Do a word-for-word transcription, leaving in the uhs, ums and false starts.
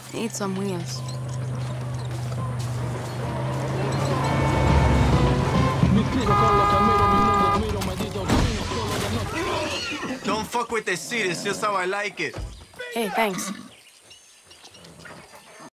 Need some wheels. Don't fuck with the seat, it's just how I like it. Hey, thanks.